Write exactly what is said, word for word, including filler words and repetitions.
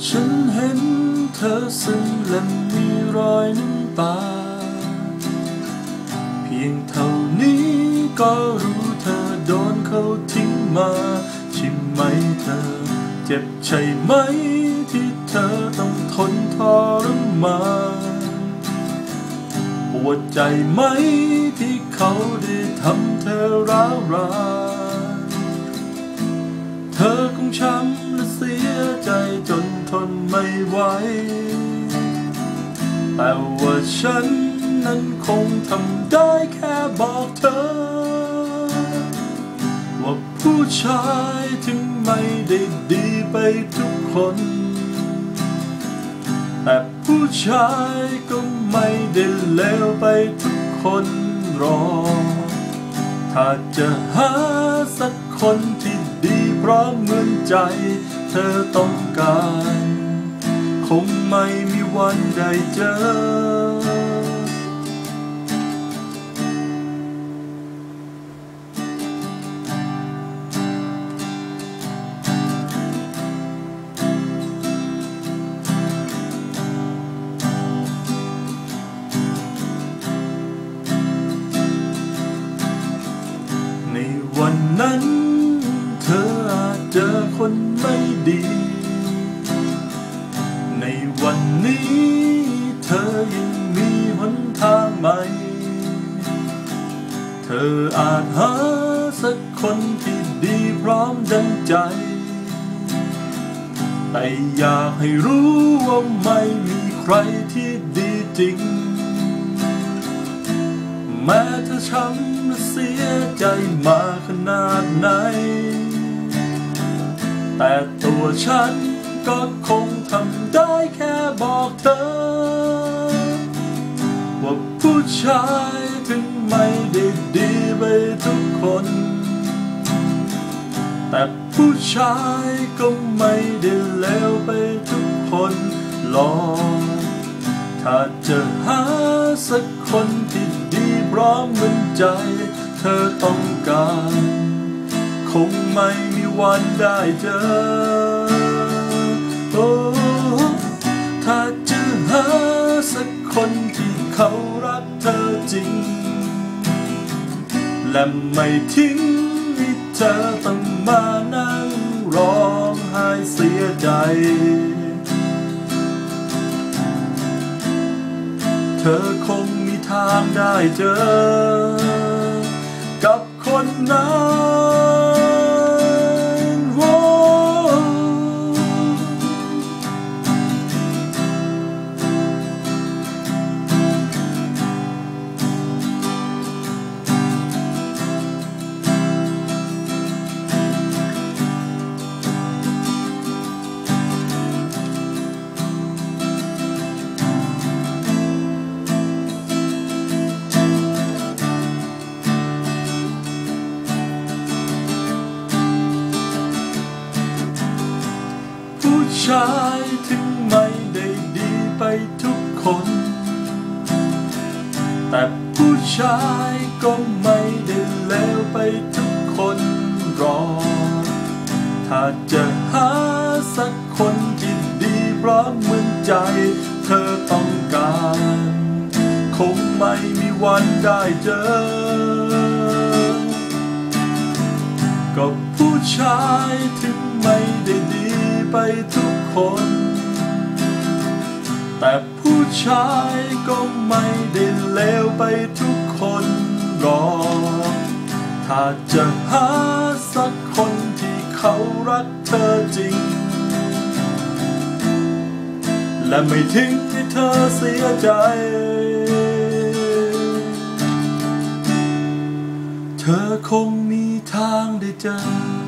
ฉันเห็นเธอซึ้งและมีรอยน้ำตาเพียงเท่านี้ก็รู้เธอโดนเขาทิ้งมาใช่ไหมเธอเจ็บใช่ไหมที่เธอต้องทนทรมานปวดใจไหมที่เขาได้ทำเธอร้าวรานเธอคงช้ำและเสียใจจนทนไม่ไหวแต่ว่าฉันนั้นคงทำได้แค่บอกเธอว่าผู้ชายถึงไม่ได้ดีไปทุกคนแต่ผู้ชายก็ไม่ได้เลวไปทุกคนหรอกถ้าจะหาสักคนที่ดีพร้อมเหมือนใจเธอต้องการคงไม่มีวันได้เจอในวันนั้นเธออาจเจอคนไม่ดีในวันนี้เธอยังมีหนทางใหม่เธออาจหาสักคนที่ดีพร้อมดังใจแต่อยากให้รู้ว่าไม่มีใครที่ดีจริงแม้เธอช้ำและเสียใจมาขนาดไหนแต่ตัวฉันก็คงทำได้แค่บอกเธอว่าผู้ชายถึงไม่ได้ดีไปทุกคนแต่ผู้ชายก็ไม่ได้เลวไปทุกคนหรอกถ้าจะหาสักคนที่ดีพร้อมเหมือนใจเธอต้องการคงไม่มีวันได้เจอโอ้ถ้าจะหาสักคนที่เขารักเธอจริงและไม่ทิ้งให้เธอต้องมานั่งร้องไห้เสียใจเธอคงมีทางได้เจอกับคนนั้นโว้ผู้ชายถึงไม่ได้ดีไปทุกคนแต่ผู้ชายก็ไม่ได้เลวไปทุกคนหรอกถ้าจะหาสักคนที่ดีพร้อมเหมือนใจเธอต้องการคงไม่มีวันได้เจอก็ผู้ชายถึงไม่ได้ดีไปทุกคนแต่ผู้ชายก็ไม่ได้เลวไปทุกคนหรอกถ้าจะหาสักคนที่เขารักเธอจริงและไม่ทิ้งให้เธอเสียใจเธอคงมีทางได้เจอ